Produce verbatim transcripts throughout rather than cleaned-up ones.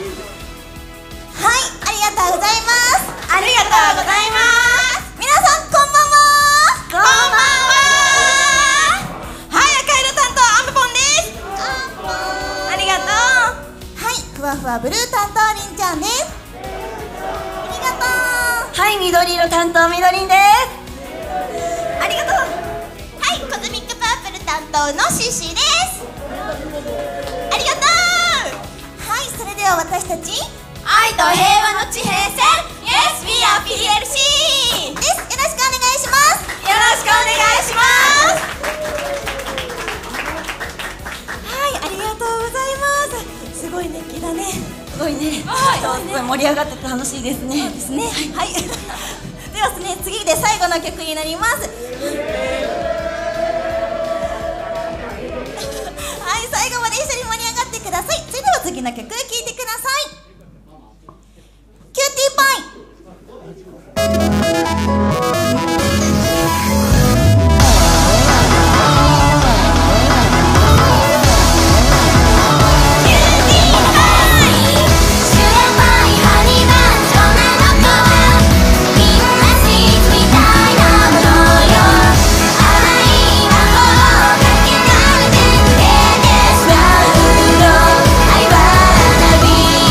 ありがとうございます。 ありがとうございます。 皆さんこんばんは。 こんばんは。はい、赤色担当アンプポンです。ありがとう。 はい、ふわふわブルー担当りんちゃんです。ありがとう。 はい、緑色担当みどりんです。ありがとう。 はい、コズミックパープル担当のシシです。ありがとう。はい、それでは私たち愛と平和の地平線 Yes, we are ピーエルシーです。よろしくお願いします。 よろしくお願いします。 はい、ありがとうございます。すごい熱気だね。 すごいね。 はい、 すごい盛り上がってて楽しいですね。 そうですね。はい。ではですね、次で最後の曲になります。はい、最後まで一緒に盛り上がってください。それでは次の曲聴いてください。キューティーパイ。 I wanna be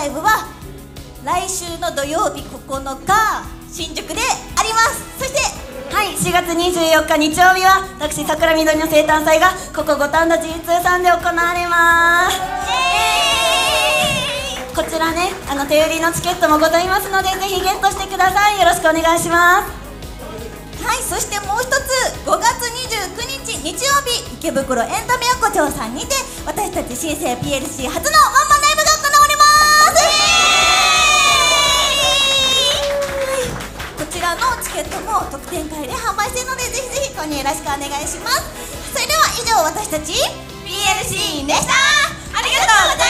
イブは来週の土曜日ここのか新宿であります。そしてはい、しがつにじゅうよっか日曜日は私桜みどりの生誕祭がここ五反田 ジーツー さんで行われます。こちらね、あの手売りのチケットもございますのでぜひゲットしてください。よろしくお願いします。 はい、そしてもう一つごがつにじゅうくにち日曜日池袋エンタメ横丁さんにて私たち新生 ピーエルシー 初のワンマンライブが行われます。こちらのチケットも特典会で販売しているのでぜひぜひ購入よろしくお願いします。それでは以上私たち ピーエルシー でした。ありがとうございました。